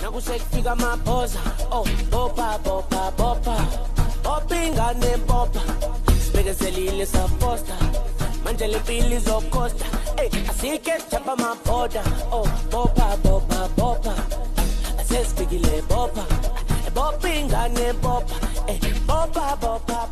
nakusekufika mapoza. Oh, bopa, bopa, bopa. Bopinga ne bopa. Sibekezelile saposta. Manje le pili zokosta. Hey, asike chapa mapoda. Oh, bopa, bopa, bopa. Asespigile bopa. Bopinga ne bopa. Hey, bopa, bopa.